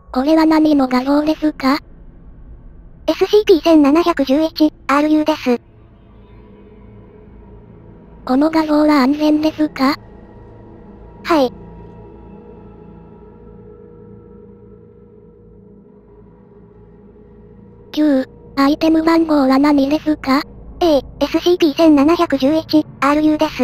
これは何の画像ですか？ SCP-1711-RU です。 この画像は安全ですか？ はい。 9、アイテム番号は何ですか？ SCP-1711-RU です。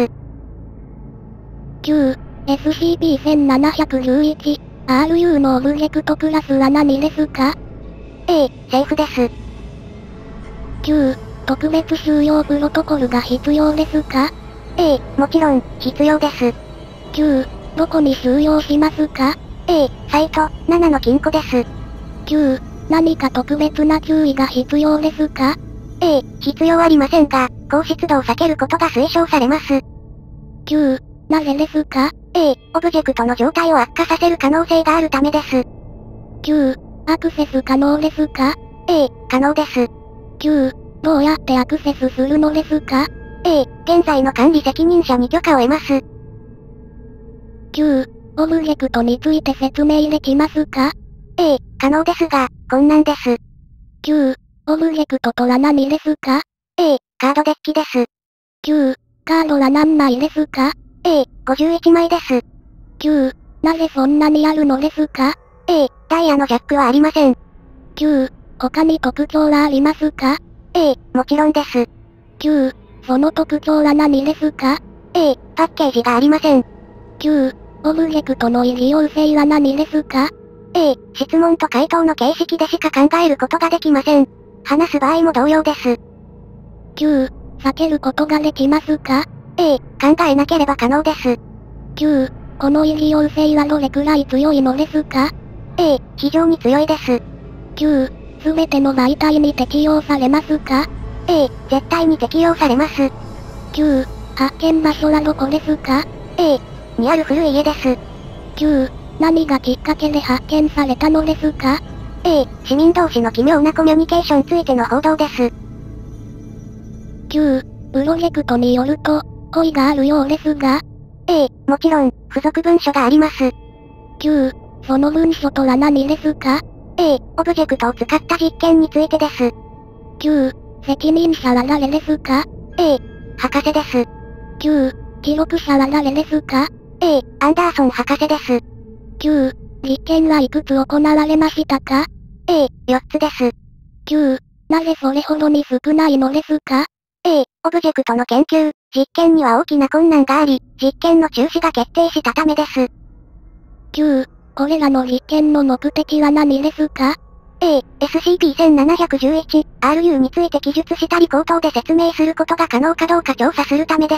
9、SCP-1711-RU のオブジェクトクラスは何ですか？ セーフです。 9、特別収容プロトコルが必要ですか？ もちろん、必要です。 9、どこに収容しますか？ サイト、7の金庫です。 9、何か特別な注意が必要ですか？ 必要ありませんが、高湿度を避けることが推奨されます。 9、なぜですか？ オブジェクトの状態を悪化させる可能性があるためです。 9、アクセス可能ですか？ 可能です。 9、どうやってアクセスするのですか？ 現在の管理責任者に許可を得ます。 9、オブジェクトについて説明できますか？ 可能ですが、困難です。 9、オブジェクトとは何ですか？ カードデッキです。 9、カードは何枚ですか？ 51枚です。 9、なぜそんなにあるのですか？ ダイヤのジャックはありません。 9、他に特徴はありますか？ もちろんです。 9、その特徴は何ですか？ パッケージがありません。 9、オブジェクトの異常性は何ですか？ 質問と回答の形式でしか考えることができません。話す場合も同様です。 9、避けることができますか？ 考えなければ可能です。 9、この異常性はどれくらい強いのですか？ 非常に強いです。 9、すべての媒体に適用されますか？ 絶対に適用されます。 9、発見場所はどこですか？ にある古い家です。 9、何がきっかけで発見されたのですか？ 市民同士の奇妙なコミュニケーションついての報道です。 9、プロジェクトによると、故意があるようですが、 もちろん、付属文書があります。 9、その文書とは何ですか？ オブジェクトを使った実験についてです。 9、責任者は誰ですか？ 博士です。 9、記録者は誰ですか？ アンダーソン博士です。 9、実験はいくつ行われましたか ？4つです。 9、なぜそれほどに少ないのですか？ オブジェクトの研究、実験には大きな困難があり、実験の中止が決定したためです。 9、これらの実験の目的は何ですか？ SCP-1711-RU について記述したり口頭で説明することが可能かどうか調査するためです。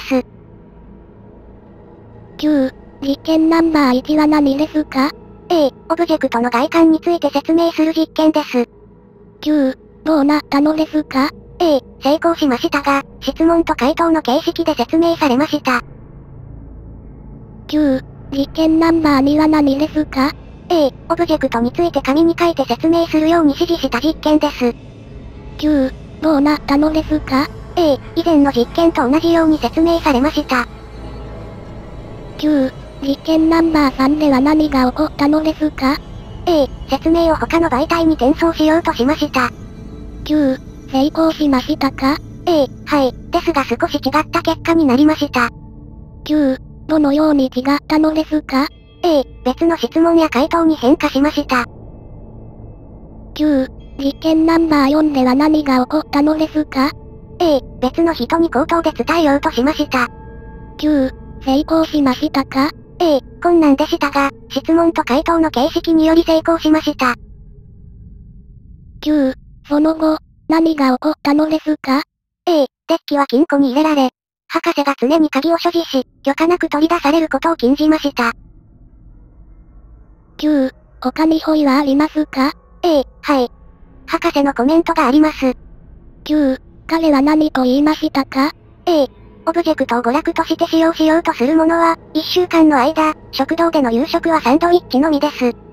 9、実験ナンバー1は何ですか？ オブジェクトの外観について説明する実験です。 9、どうなったのですか？ 成功しましたが、質問と回答の形式で説明されました。 9、実験ナンバー2は何ですか？ オブジェクトについて紙に書いて説明するように指示した実験です。 9、どうなったのですか？ 以前の実験と同じように説明されました。 9、実験ナンバー3では何が起こったのですか？ 説明を他の媒体に転送しようとしました。 9、成功しましたか？ はい、ですが少し違った結果になりました。 9、どのように違ったのですか？ 別の質問や回答に変化しました。 9、実験ナンバー4では何が起こったのですか？ 別の人に口頭で伝えようとしました。 9、成功しましたか？ 困難でしたが、質問と回答の形式により成功しました。 9、その後、何が起こったのですか？ デッキは金庫に入れられ、博士が常に鍵を所持し、許可なく取り出されることを禁じました。 9、他にホイはありますか？ はい。博士のコメントがあります。 9、彼は何と言いましたか？ オブジェクトを娯楽として使用しようとする者は、1週間の間、食堂での夕食はサンドイッチのみです。